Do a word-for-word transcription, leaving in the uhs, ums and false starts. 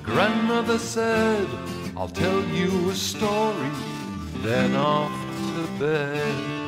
Grandmother said, I'll tell you a story, then off to bed.